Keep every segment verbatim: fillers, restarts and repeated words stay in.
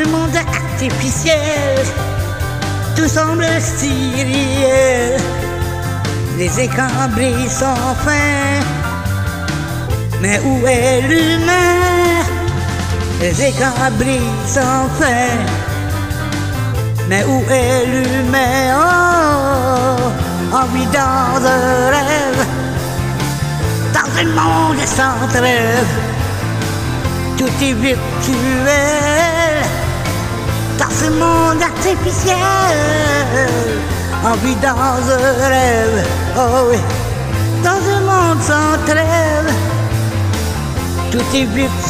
un monde artificiel, tout semble si réel. Les écrans brillent sans fin, mais où est l'humain? Les écrans brillent sans fin, mais où est l'humain? Oh, on vit dans un rêve, dans un monde sans trêve. Tout est virtuel, dans ce monde artificiel. On vit dans un rêve, oh oui, dans un monde sans trêve. Tout est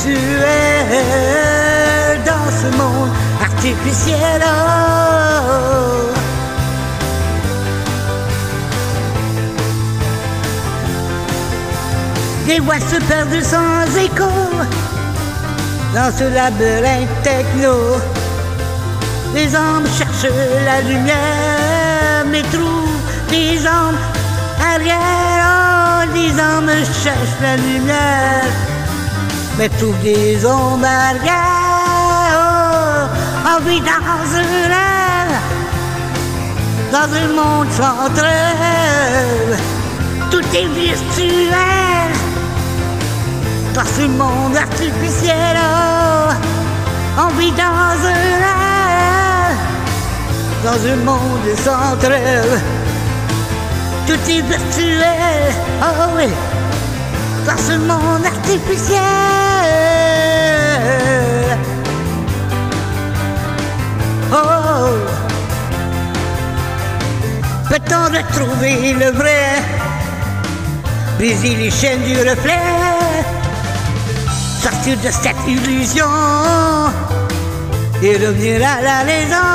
virtuel dans ce monde artificiel. Oh. Des voix se perdent sans écho dans ce labyrinthe techno. Les hommes cherchent la lumière, mais trouvent des hommes arrière. Oh, les hommes cherchent la lumière, mais trouvent des hommes arrière. Oh, on vit dans un rêve, dans un monde sans trêve. Tout est virtuel dans ce monde artificiel. Oh, on vit dans un rêve, dans un monde sans trêve. Tout est virtuel, oh oui, dans ce monde artificiel. Oh, peut-on retrouver le vrai, briser les chaînes du reflet, sortir de cette illusion et revenir à la raison?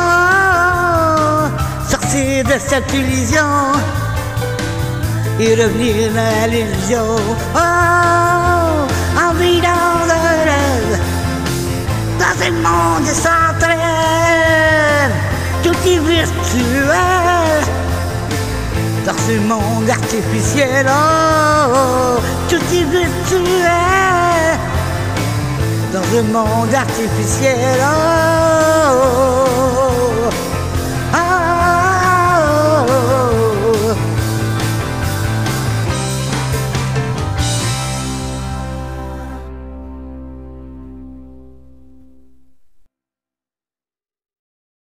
Sortir de cette illusion et revenir à l'illusion. Oh, on vit dans un rêve, dans un monde sans trêve. Tout est virtuel dans ce monde artificiel. Oh, tout est virtuel dans un monde artificiel. Oh.